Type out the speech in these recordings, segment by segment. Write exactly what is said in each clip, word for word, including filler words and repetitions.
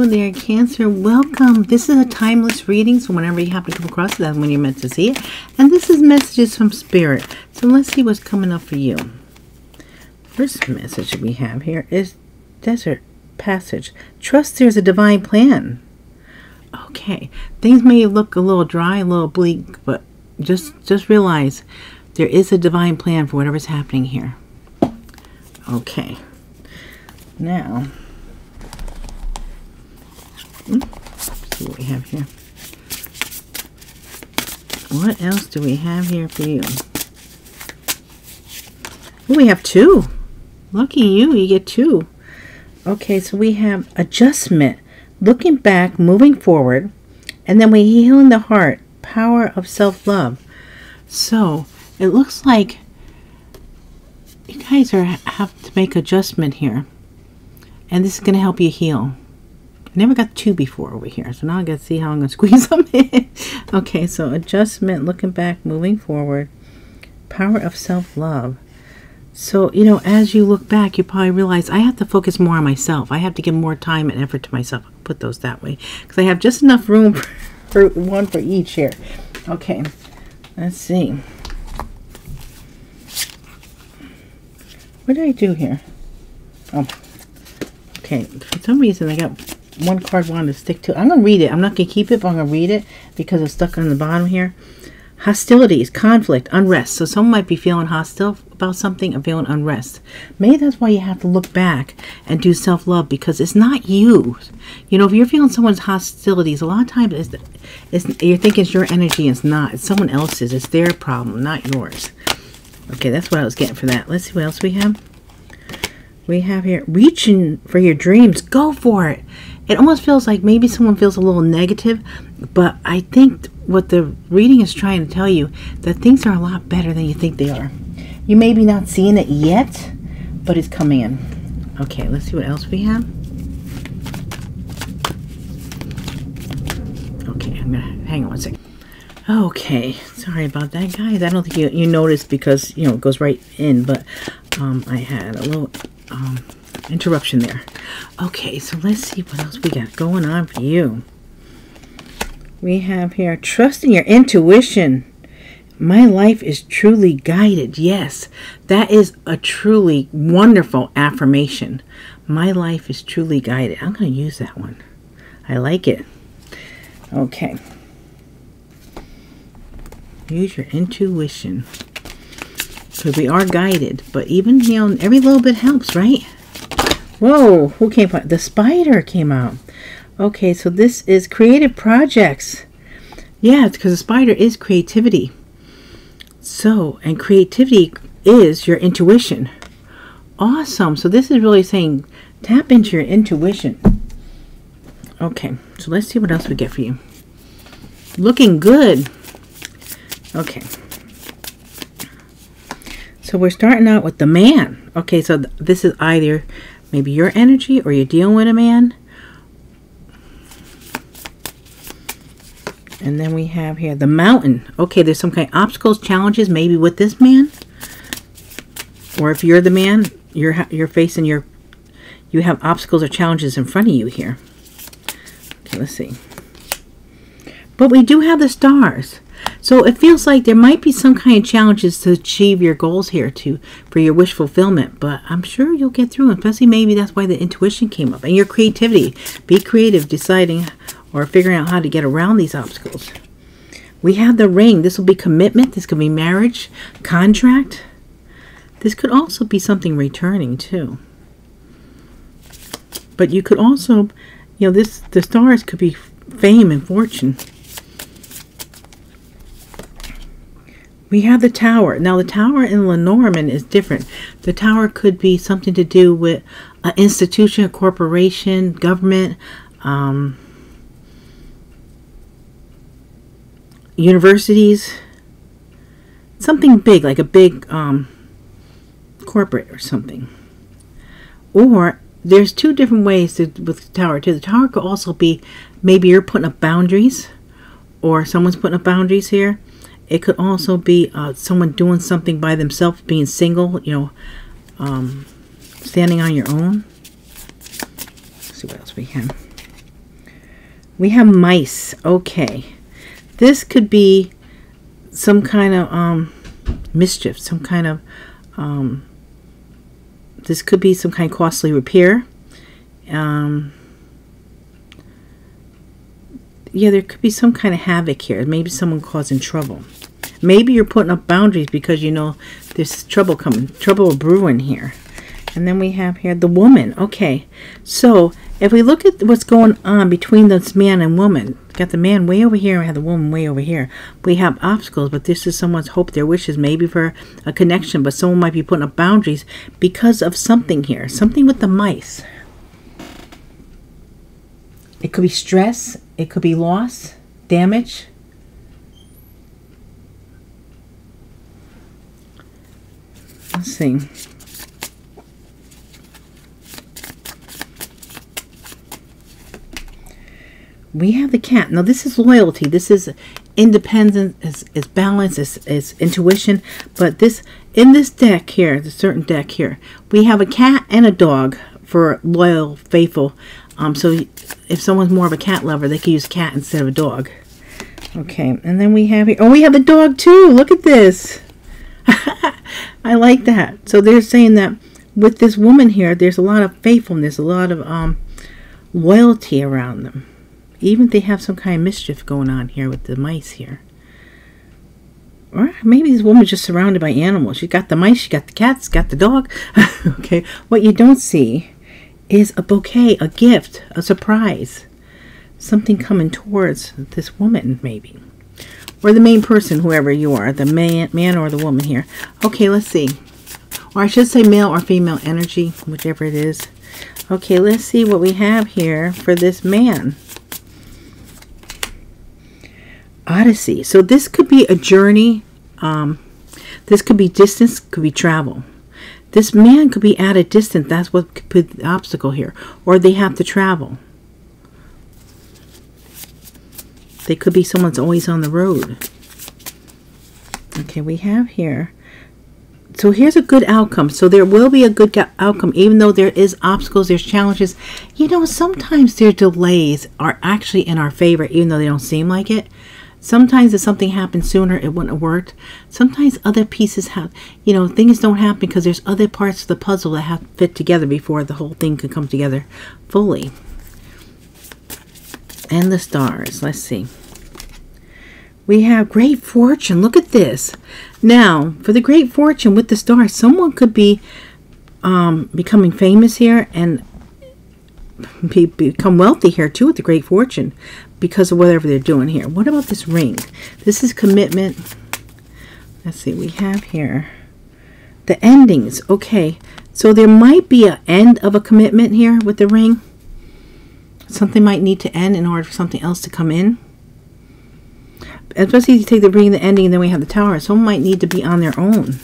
there, Cancer. Welcome. This is a timeless reading, so whenever you happen to come across it, that's when you're meant to see it. And this is messages from Spirit. So let's see what's coming up for you. First message we have here is Desert Passage. Trust there's a divine plan. Okay. Things may look a little dry, a little bleak, but just, just realize there is a divine plan for whatever's happening here. Okay. Now, let's see what we have here. What else do we have here for you? Oh, we have two. Lucky you, you get two. Okay, so we have adjustment, looking back, moving forward, and then we heal in the heart, power of self-love. So, it looks like you guys are have to make adjustment here. And this is going to help you heal. I never got two before over here. So now I got to see how I'm going to squeeze them in. Okay, so adjustment, looking back, moving forward. Power of self-love. So, you know, as you look back, you probably realize I have to focus more on myself. I have to give more time and effort to myself. I'll put those that way. Because I have just enough room for, for one for each here. Okay, let's see. What did I do here? Oh. Okay, for some reason I got one card I wanted to stick to. I'm going to read it. I'm not going to keep it, but I'm going to read it because it's stuck on the bottom here. Hostilities, conflict, unrest. So someone might be feeling hostile about something and feeling unrest. Maybe that's why you have to look back and do self-love, because it's not you. You know, if you're feeling someone's hostilities, a lot of times it's, it's, you're thinking it's your energy. It's not. It's someone else's. It's their problem, not yours. Okay, that's what I was getting for that. Let's see what else we have. We have here, reaching for your dreams. Go for it. It almost feels like maybe someone feels a little negative, but I think what the reading is trying to tell you, that things are a lot better than you think they are. You may be not seeing it yet, but it's coming in. Okay, let's see what else we have. Okay, I'm going to hang on one second. Okay, sorry about that, guys. I don't think you, you noticed because, you know, it goes right in, but um, I had a little um, interruption there. Okay, so let's see what else we got going on for you. We have here, trusting your intuition. My life is truly guided. Yes, that is a truly wonderful affirmation. My life is truly guided. I'm going to use that one. I like it. Okay. Use your intuition. Because we are guided. But even, you know, every little bit helps, right? Whoa, who came out? The spider came out. Okay, so this is creative projects. Yeah, it's because the spider is creativity. So, and creativity is your intuition. Awesome. So this is really saying tap into your intuition. Okay, so let's see what else we get for you. Looking good. Okay. So we're starting out with the man. Okay, so th this is either maybe your energy or you're dealing with a man. And then we have here the mountain. Okay, there's some kind of obstacles, challenges, maybe with this man. Or if you're the man, you're you're facing your, you have obstacles or challenges in front of you here. Okay, let's see. But we do have the stars. So it feels like there might be some kind of challenges to achieve your goals here to for your wish fulfillment. But I'm sure you'll get through them. Especially maybe that's why the intuition came up. And your creativity. Be creative, deciding or figuring out how to get around these obstacles. We have the ring. This will be commitment. This could be marriage, contract. This could also be something returning too. But you could also, you know, this the stars could be fame and fortune. We have the tower. Now the tower in Lenormand is different. The tower could be something to do with an institution, a corporation, government, um, universities, something big, like a big um, corporate or something. Or there's two different ways to, with the tower too. The tower could also be maybe you're putting up boundaries, or someone's putting up boundaries here. It could also be uh, someone doing something by themselves, being single, you know, um, standing on your own. Let's see what else we have. We have mice. Okay. This could be some kind of um, mischief, some kind of, um, this could be some kind of costly repair. Um, yeah, there could be some kind of havoc here. Maybe someone causing trouble. Maybe you're putting up boundaries because you know there's trouble coming, trouble brewing here. And then we have here the woman. Okay, so if we look at what's going on between this man and woman, got the man way over here and we have the woman way over here. We have obstacles, but this is someone's hope, their wishes, maybe for a connection, but someone might be putting up boundaries because of something here. Something with the mice. It could be stress. It could be loss, damage. Let's see. We have the cat. Now this is loyalty. This is independence, is, is balance, is, is intuition. But this, in this deck here, the certain deck here, we have a cat and a dog for loyal, faithful. Um, so if someone's more of a cat lover, they can use cat instead of a dog. Okay, and then we have here, oh, we have a dog too. Look at this. I like that. So they're saying that with this woman here, there's a lot of faithfulness, a lot of um, loyalty around them. Even if they have some kind of mischief going on here with the mice here. Or maybe this woman's just surrounded by animals. She got the mice, she got the cats, got the dog. Okay, what you don't see is a bouquet, a gift, a surprise. Something coming towards this woman, maybe. Or the main person, whoever you are, the man, man or the woman here. Okay, let's see. Or I should say male or female energy, whichever it is. Okay, let's see what we have here for this man. Odyssey. So this could be a journey. Um, this could be distance, could be travel. This man could be at a distance. That's what could be the obstacle here. Or they have to travel. They could be someone's always on the road. Okay, we have here. So here's a good outcome. So there will be a good outcome, even though there is obstacles, there's challenges. You know, sometimes their delays are actually in our favor, even though they don't seem like it. Sometimes if something happened sooner, it wouldn't have worked. Sometimes other pieces have, you know, things don't happen because there's other parts of the puzzle that have to fit together before the whole thing can come together fully. And the stars. Let's see. We have great fortune. Look at this. Now, for the great fortune with the stars, someone could be um, becoming famous here and be, become wealthy here too with the great fortune because of whatever they're doing here. What about this ring? This is commitment. Let's see. We have here the endings. Okay. So there might be an end of a commitment here with the ring. Something might need to end in order for something else to come in. Especially if you take the ring, the ending, and then we have the tower. Someone might need to be on their own.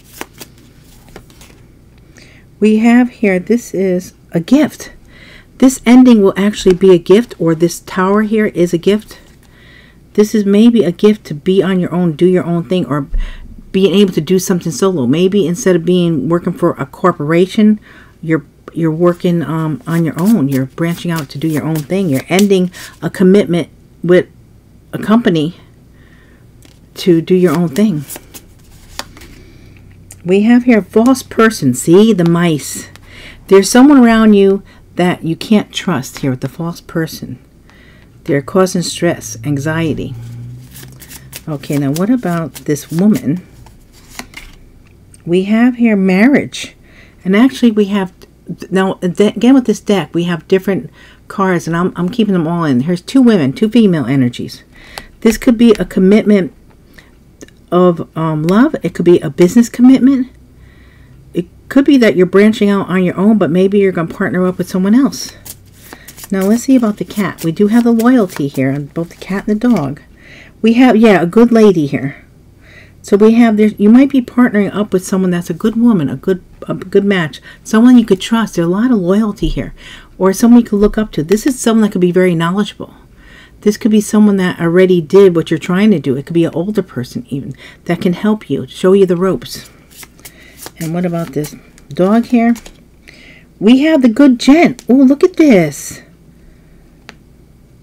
We have here, this is a gift. This ending will actually be a gift, or this tower here is a gift. This is maybe a gift to be on your own, do your own thing, or being able to do something solo. Maybe instead of being working for a corporation, you're you're working um, on your own. You're branching out to do your own thing. You're ending a commitment with a company to do your own thing. We have here a false person. See, the mice. There's someone around you that you can't trust here with the false person. They're causing stress, anxiety. Okay, now what about this woman? We have here marriage. And actually we have, now again with this deck, we have different cards and I'm, I'm keeping them all in. Here's two women, two female energies. This could be a commitment of um, love. It could be a business commitment. It could be that you're branching out on your own, but maybe you're going to partner up with someone else. Now let's see about the cat. We do have the loyalty here on both the cat and the dog. We have, yeah, a good lady here. So we have there. You might be partnering up with someone that's a good woman, a good, a good match, someone you could trust. There's a lot of loyalty here, or someone you could look up to. This is someone that could be very knowledgeable. This could be someone that already did what you're trying to do. It could be an older person even that can help you, show you the ropes. And what about this dog here? We have the good gent. Oh, look at this.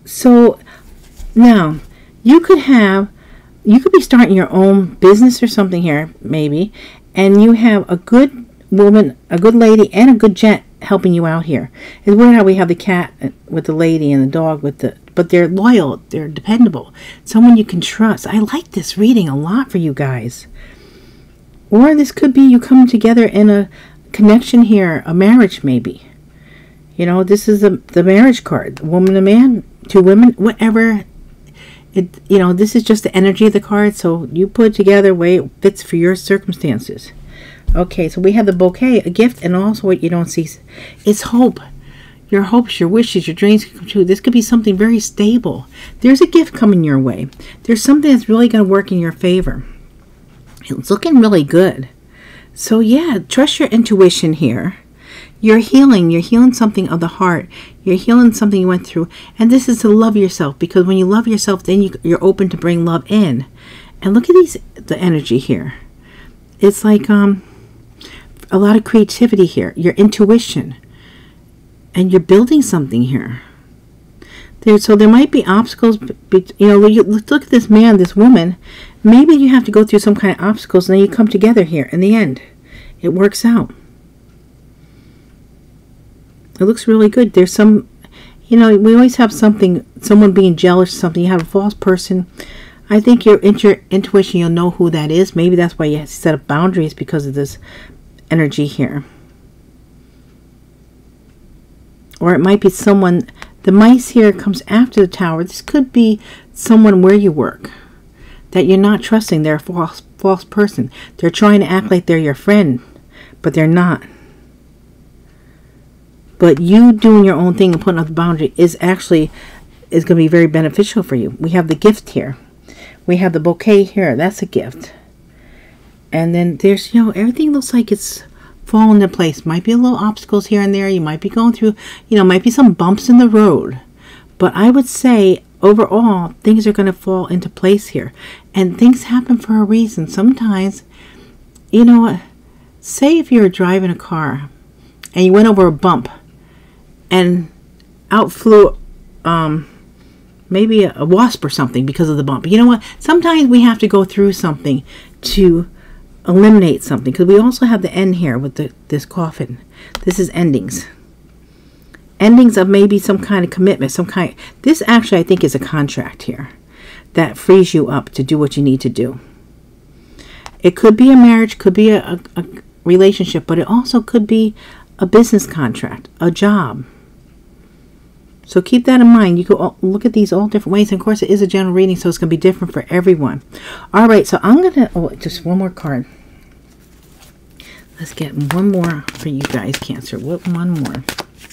So now you could have, you could be starting your own business or something here, maybe, and you have a good woman, a good lady, and a good gent helping you out here. It's weird how we have the cat with the lady and the dog with the, but they're loyal, they're dependable, someone you can trust. I like this reading a lot for you guys. Or this could be you coming together in a connection here, a marriage maybe. You know, this is the, the marriage card, woman and man, two women, whatever. It, you know, this is just the energy of the card, so you put it together way it fits for your circumstances. Okay, so we have the bouquet, a gift, and also what you don't see. It's hope. Your hopes, your wishes, your dreams can come true. This could be something very stable. There's a gift coming your way. There's something that's really going to work in your favor. It's looking really good. So yeah, trust your intuition here. You're healing. You're healing something of the heart. You're healing something you went through. And this is to love yourself. Because when you love yourself, then you, you're open to bring love in. And look at these, the energy here. It's like um, a lot of creativity here. Your intuition. And you're building something here. There, so there might be obstacles. But, you know, you look at this man, this woman. Maybe you have to go through some kind of obstacles. And then you come together here in the end. It works out. It looks really good. There's some, you know, we always have something, someone being jealous of something. You have a false person. I think your intu intuition, you'll know who that is. Maybe that's why you have to set up boundaries because of this energy here. Or it might be someone, the mice here comes after the tower. This could be someone where you work that you're not trusting. They're a false, false person. They're trying to act like they're your friend, but they're not. But you doing your own thing and putting up the boundary is actually is going to be very beneficial for you. We have the gift here. We have the bouquet here. That's a gift. And then there's, you know, everything looks like it's falling into place. Might be a little obstacles here and there. You might be going through, you know, might be some bumps in the road. But I would say overall, things are going to fall into place here. And things happen for a reason. Sometimes, you know, say if you're driving a car and you went over a bump, and out flew um, maybe a, a wasp or something because of the bump. You know what? Sometimes we have to go through something to eliminate something. Because we also have the end here with the, this coffin. This is endings. Endings of maybe some kind of commitment. Some kind. This actually I think is a contract here. That frees you up to do what you need to do. It could be a marriage. Could be a, a, a relationship. But it also could be a business contract. A job. So keep that in mind. You can look at these all different ways. And of course, it is a general reading, so it's going to be different for everyone. All right, so I'm going to... Oh, just one more card. Let's get one more for you guys, Cancer. What, one more.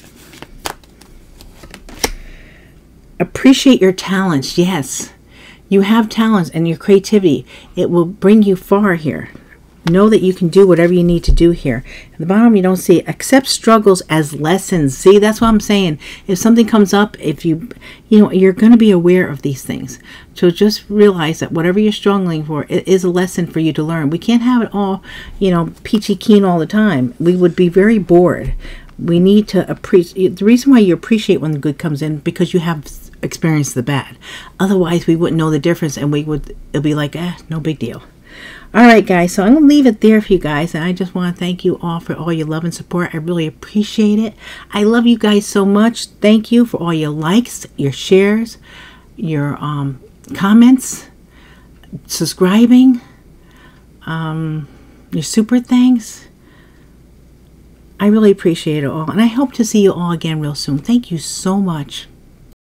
Appreciate your talents. Yes. You have talents and your creativity. It will bring you far here. Know that you can do whatever you need to do here. At the bottom, you don't see, accept struggles as lessons. See, that's what I'm saying. If something comes up, if you, you know, you're going to be aware of these things. So just realize that whatever you're struggling for, it is a lesson for you to learn. We can't have it all, you know, peachy keen all the time. We would be very bored. We need to appreciate, the reason why you appreciate when the good comes in, because you have experienced the bad. Otherwise, we wouldn't know the difference, and we would, it'll be like, eh, no big deal. Alright guys, so I'm going to leave it there for you guys, and I just want to thank you all for all your love and support. I really appreciate it. I love you guys so much. Thank you for all your likes, your shares, your um, comments, subscribing, um, your super thanks. I really appreciate it all, and I hope to see you all again real soon. Thank you so much.